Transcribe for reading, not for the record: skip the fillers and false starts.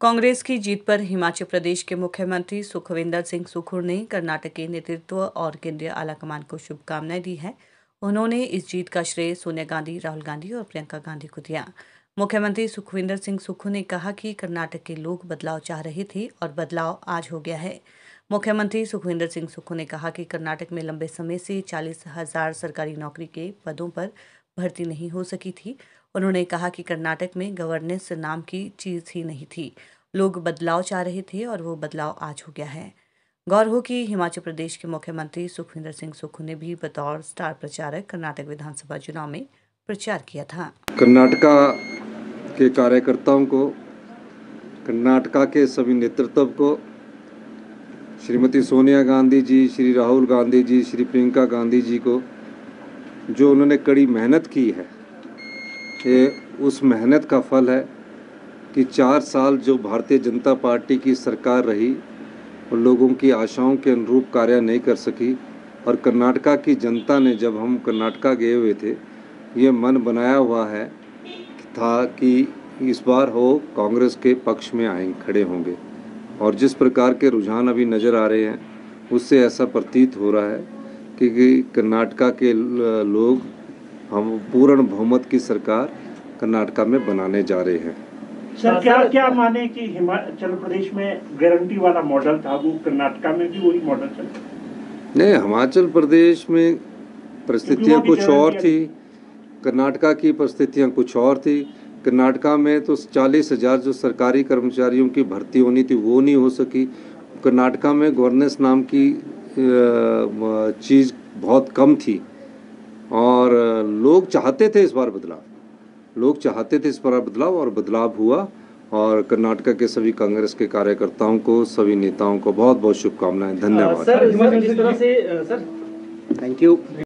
कांग्रेस की जीत पर हिमाचल प्रदेश के मुख्यमंत्री सुखविंदर सिंह सुक्खू ने कर्नाटक के नेतृत्व और केंद्रीय आलाकमान को शुभकामनाएं दी है। उन्होंने इस जीत का श्रेय सोनिया गांधी, राहुल गांधी और प्रियंका गांधी को दिया। मुख्यमंत्री सुखविंदर सिंह सुक्खू ने कहा कि कर्नाटक के लोग बदलाव चाह रहे थे और बदलाव आज हो गया है। मुख्यमंत्री सुखविंदर सिंह सुक्खू ने कहा कि कर्नाटक में लंबे समय से 40,000 सरकारी नौकरी के पदों पर भर्ती नहीं हो सकी थी। उन्होंने कहा कि कर्नाटक में गवर्नेंस नाम की चीज़ ही नहीं थी। लोग बदलाव चाह रहे थे और वो बदलाव आज हो गया है। गौर हो कि हिमाचल प्रदेश के मुख्यमंत्री सुखविंदर सिंह सुक्खू ने भी बतौर स्टार प्रचारक कर्नाटक विधानसभा चुनाव में प्रचार किया था। कर्नाटका के कार्यकर्ताओं को, कर्नाटका के सभी नेतृत्व को, श्रीमती सोनिया गांधी जी, श्री राहुल गांधी जी, श्री प्रियंका गांधी जी को जो उन्होंने कड़ी मेहनत की है, ये उस मेहनत का फल है कि 4 साल जो भारतीय जनता पार्टी की सरकार रही और लोगों की आशाओं के अनुरूप कार्य नहीं कर सकी। और कर्नाटका की जनता ने, जब हम कर्नाटका गए हुए थे, ये मन बनाया हुआ है था कि इस बार वो कांग्रेस के पक्ष में खड़े होंगे। और जिस प्रकार के रुझान अभी नज़र आ रहे हैं, उससे ऐसा प्रतीत हो रहा है कि कर्नाटका के लोग हम पूर्ण बहुमत की सरकार कर्नाटका में बनाने जा रहे हैं। सर, क्या माने कि हिमाचल प्रदेश में गारंटी वाला मॉडल था, वो कर्नाटका में भी वही मॉडल चले? नहीं, हिमाचल प्रदेश में परिस्थितियां कुछ और थी, कर्नाटका की परिस्थितियां कुछ और थी। कर्नाटका में तो 40,000 जो सरकारी कर्मचारियों की भर्ती होनी थी वो नहीं हो सकी। कर्नाटका में गवर्नेंस नाम की चीज़ बहुत कम थी और लोग चाहते थे इस बार बदलाव, और बदलाव हुआ। और कर्नाटका के सभी कांग्रेस के कार्यकर्ताओं को, सभी नेताओं को बहुत बहुत शुभकामनाएं। धन्यवाद। सर, जिस तरह से सर, थैंक यू।